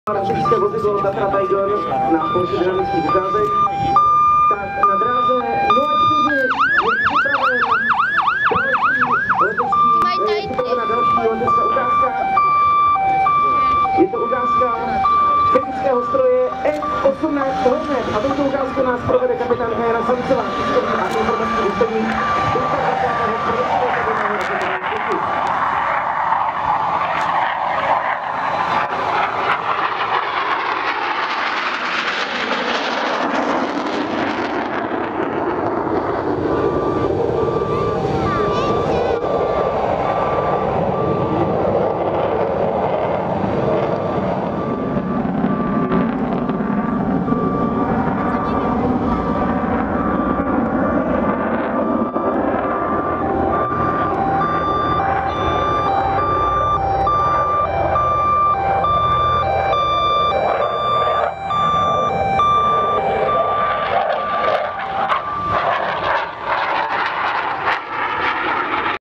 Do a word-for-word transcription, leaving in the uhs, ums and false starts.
Raketické vozidlo Tatra Tiger na Porsche dynamických ukázek. Tak na dráze nula čtyři je připraven další letecký, připravena další letecká ukázka. Je to ukázka technického stroje F osmnáct Hornet a touto ukázku nás provede kapitánka Jana Sancová, tiskový a informační důstojník.